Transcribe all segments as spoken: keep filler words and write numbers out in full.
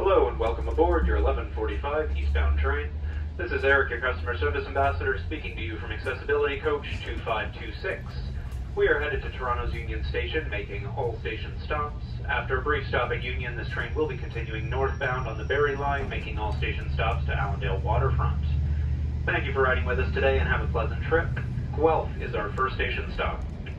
Hello and welcome aboard your eleven forty-five eastbound train. This is Eric, your customer service ambassador, speaking to you from Accessibility Coach two five two six. We are headed to Toronto's Union Station, making all station stops. After a brief stop at Union, this train will be continuing northbound on the Barrie Line, making all station stops to Allendale Waterfront. Thank you for riding with us today and have a pleasant trip. Guelph is our first station stop.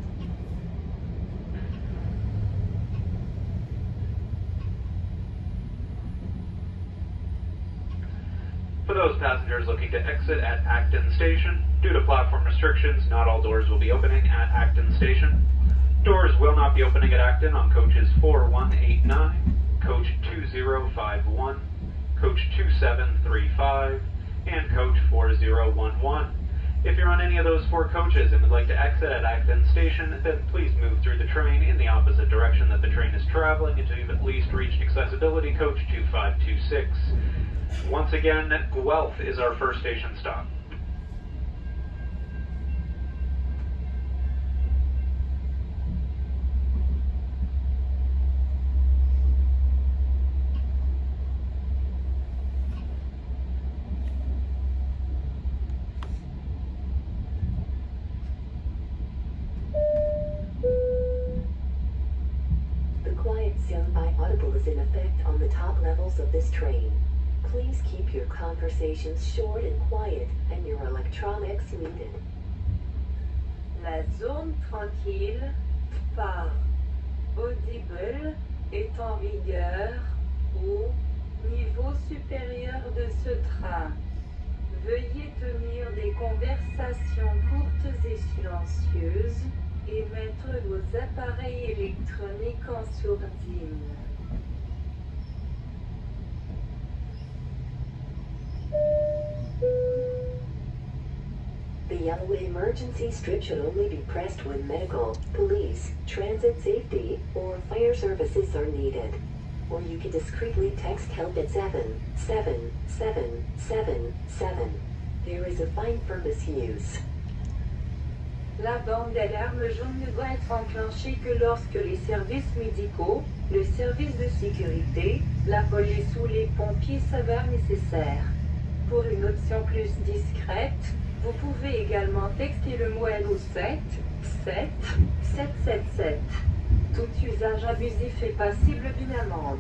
For those passengers looking to exit at Acton Station, due to platform restrictions, not all doors will be opening at Acton Station. Doors will not be opening at Acton on coaches four one eight nine, coach two zero five one, coach two seven three five, and coach four zero one one. If you're on any of those four coaches and would like to exit at Acton Station, then please move through the train in the opposite direction that the train is traveling until you've at least reached Accessibility Coach two five two six. Once again, Guelph is our first station stop. The quiet sound by Audible is in effect on the top levels of this train. Please keep your conversations short and quiet, and your electronics muted. La zone tranquille par Audible est en vigueur au niveau supérieur de ce train. Veuillez tenir des conversations courtes et silencieuses et mettre vos appareils électroniques en sourdine. The yellow emergency strip should only be pressed when medical, police, transit safety, or fire services are needed. Or you can discreetly text help at seven seven seven seven seven. There is a fine for misuse. La bande d'alarme jaune ne doit être enclenchée que lorsque les services médicaux, le service de sécurité, la police ou les pompiers s'avèrent nécessaires. Pour une option plus discrète, vous pouvez également texter le mot N O sept sept sept sept sept. Tout usage abusif est passible d'une amende.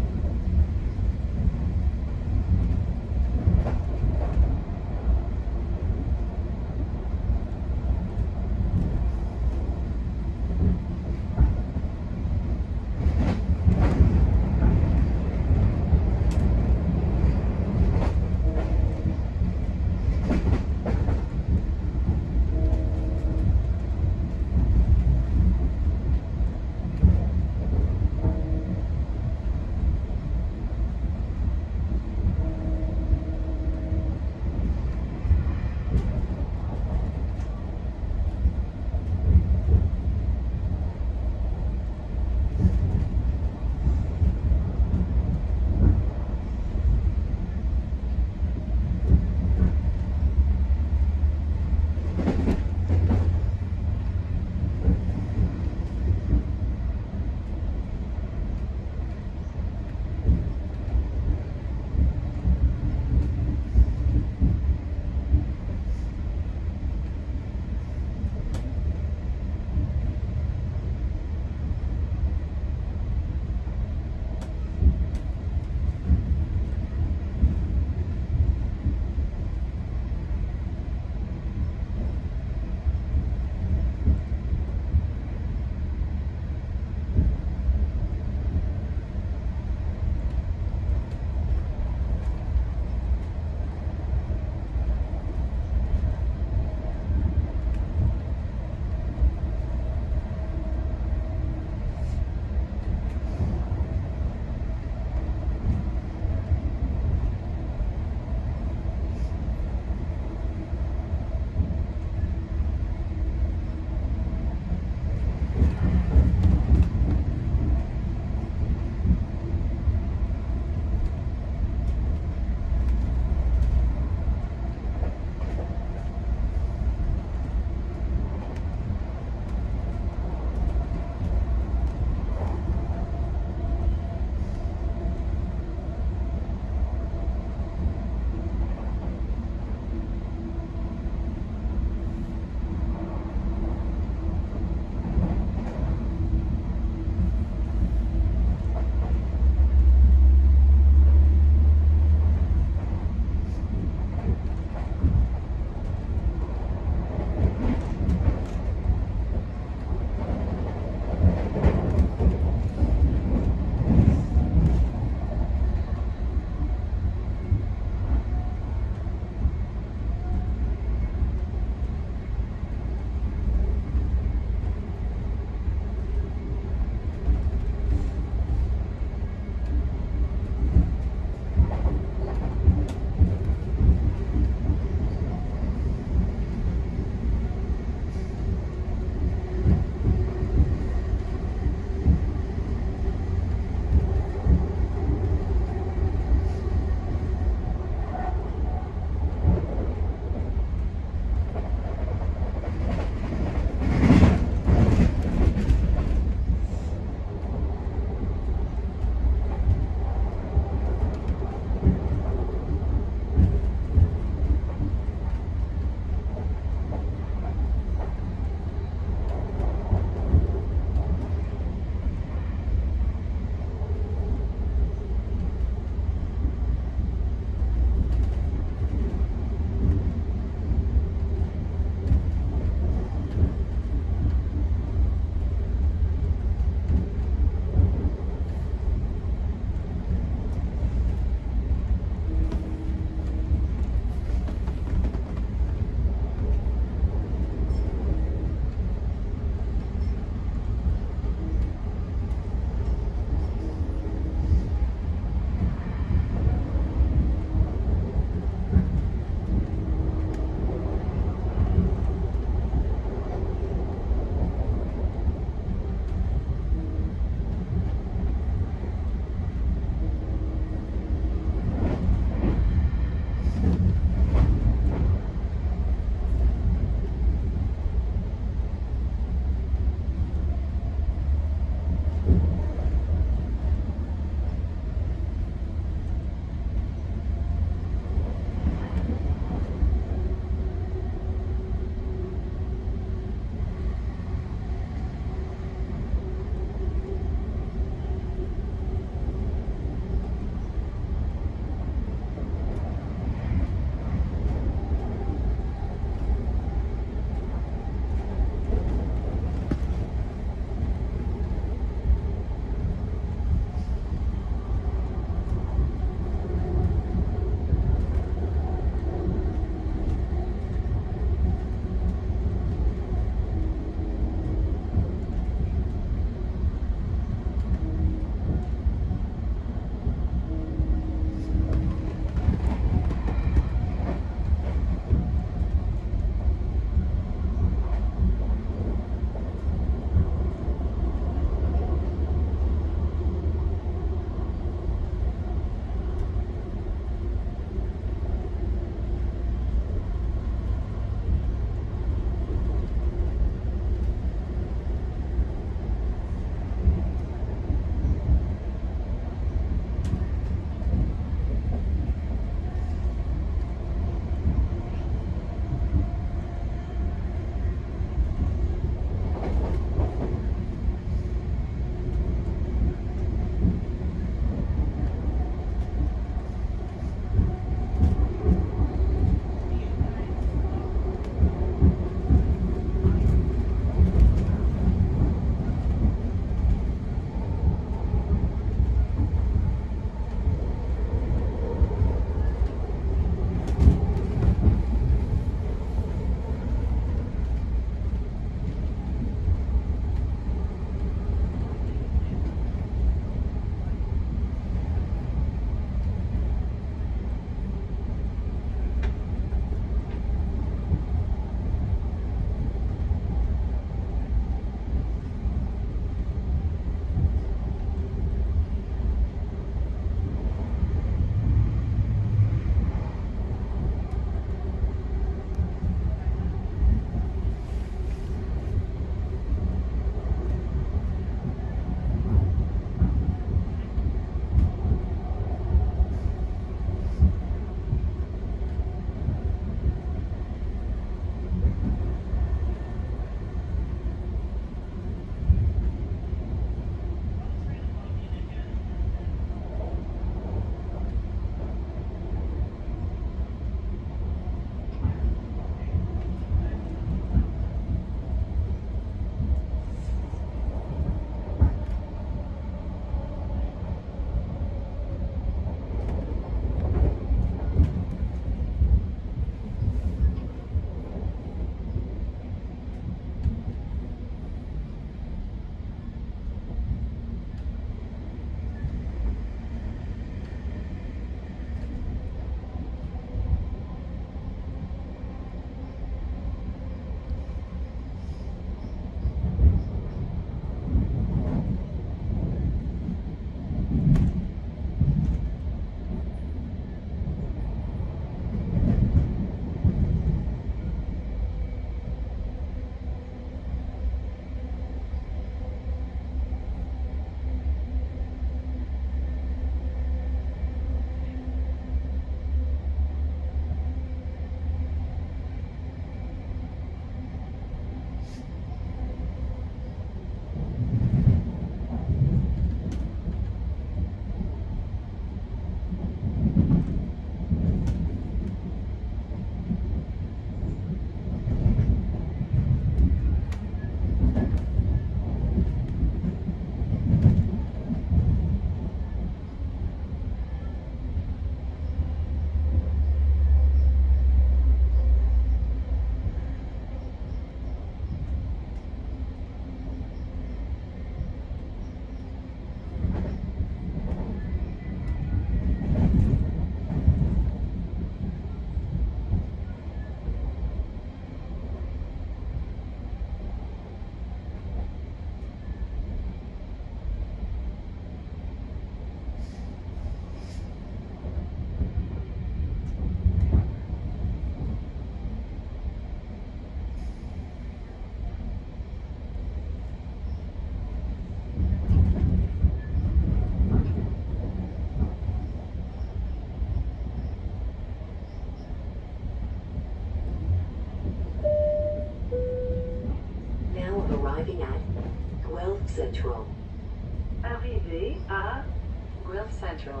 arriving at Guelph Central. Arrivée à Guelph Central.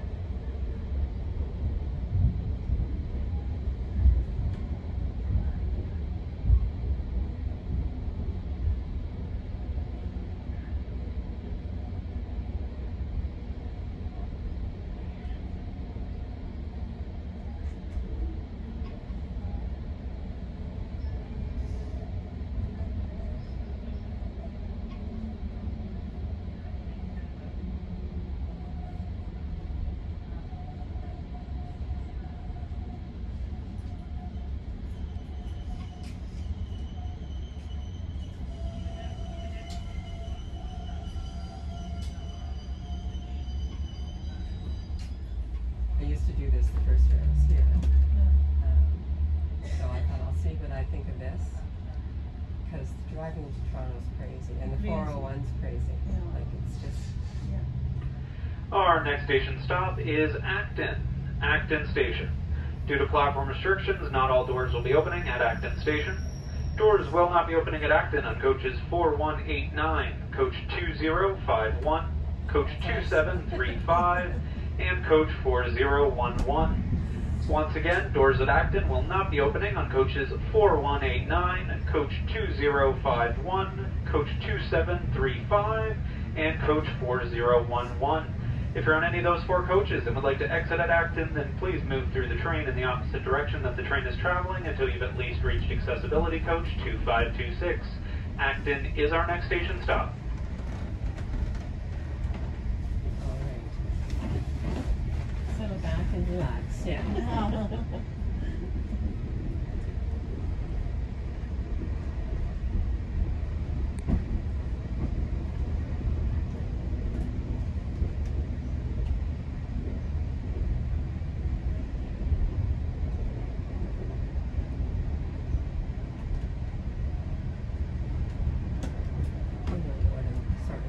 I used to do this the first year I was here. Um, so I thought I'll see what I think of this. Because driving to Toronto is crazy, and the Crazy. four oh one's crazy. Yeah. Like it's just. Our next station stop is Acton, Acton Station. Due to platform restrictions, not all doors will be opening at Acton Station. Doors will not be opening at Acton on coaches four one eight nine, coach two zero five one, coach two seven three five, and coach four zero one one. Once again, doors at Acton will not be opening on coaches four one eight nine, coach two zero five one, coach two seven three five, and coach four zero one one. If you're on any of those four coaches and would like to exit at Acton, then please move through the train in the opposite direction that the train is traveling until you've at least reached accessibility coach two five two six. Acton is our next station stop. All right. Settle back and relax. Yeah. Oh, no, Lord, I'm sorry.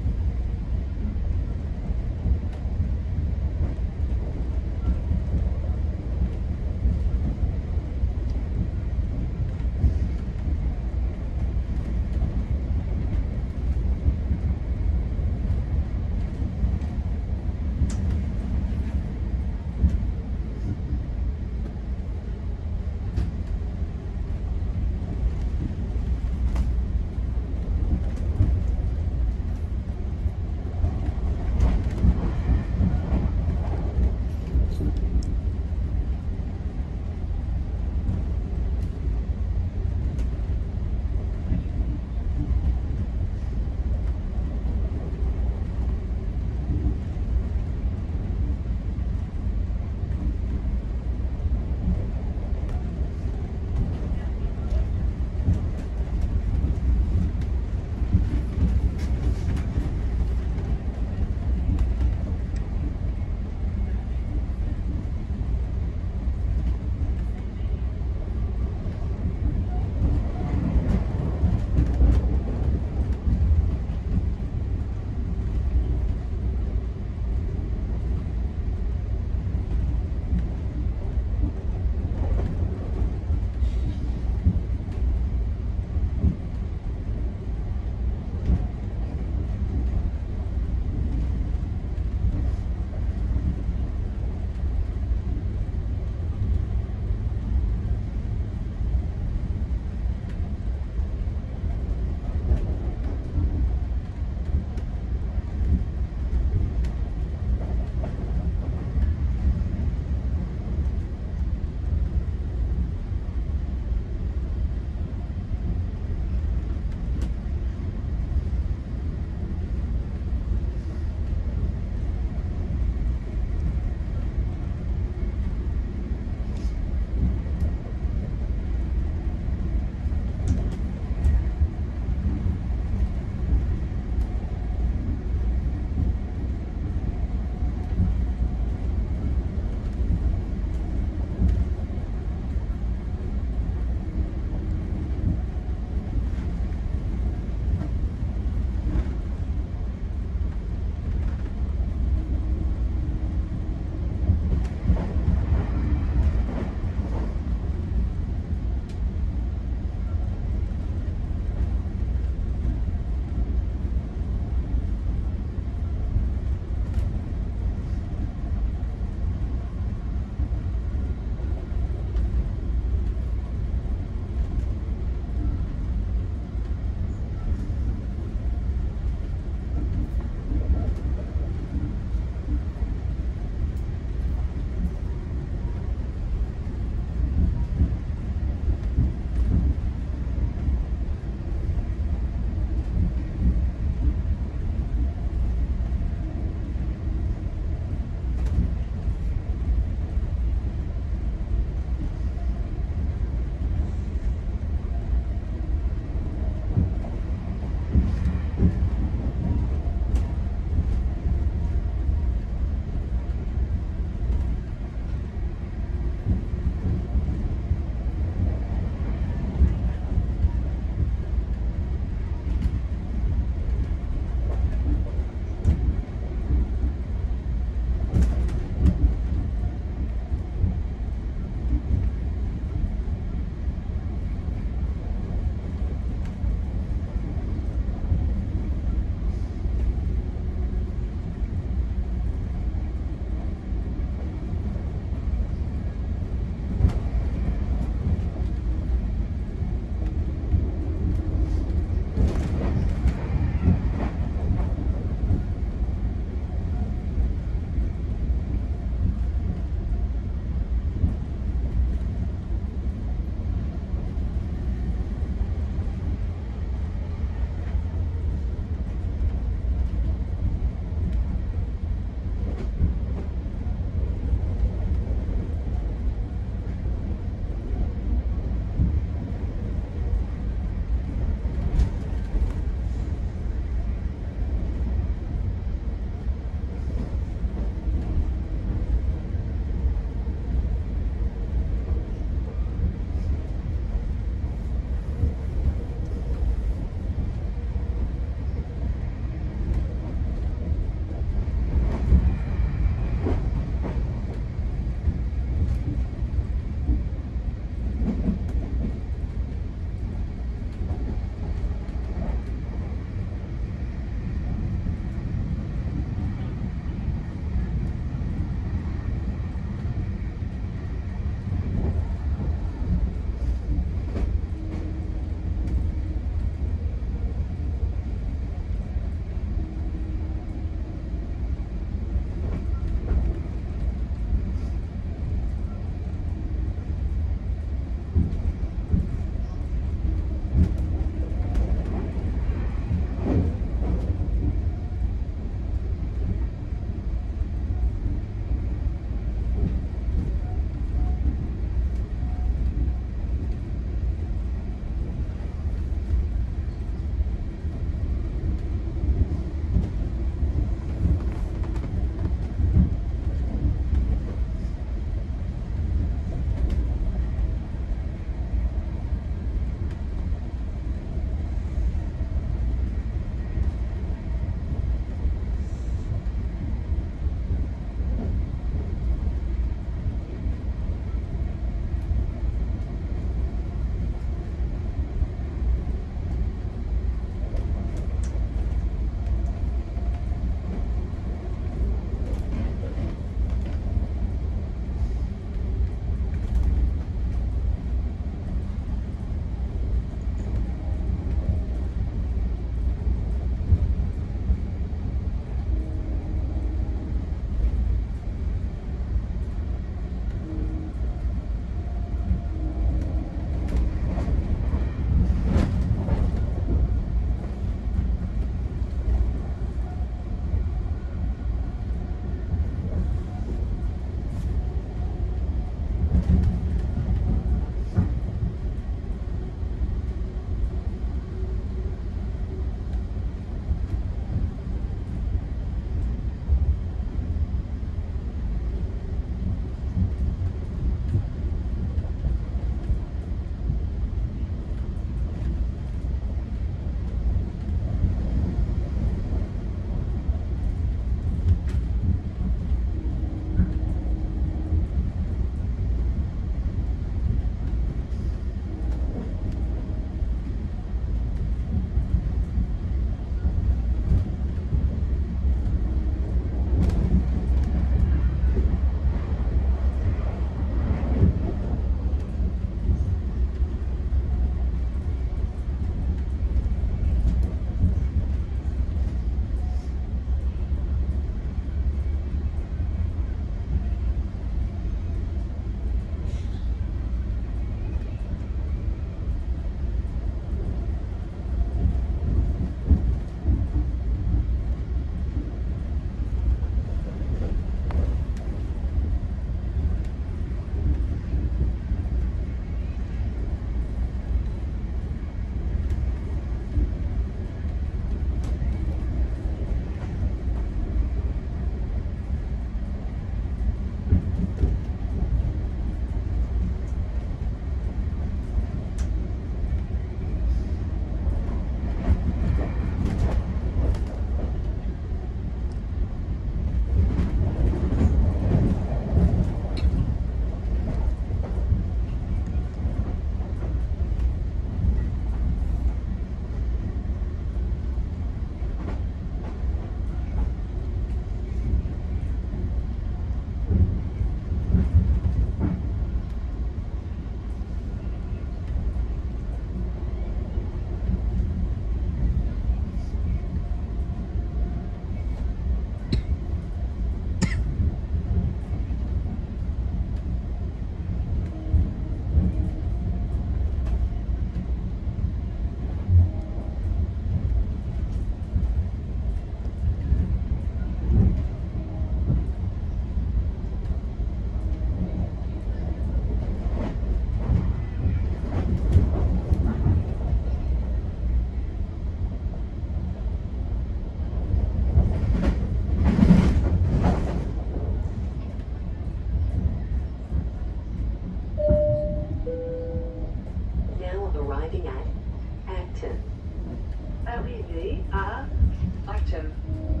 à Acton.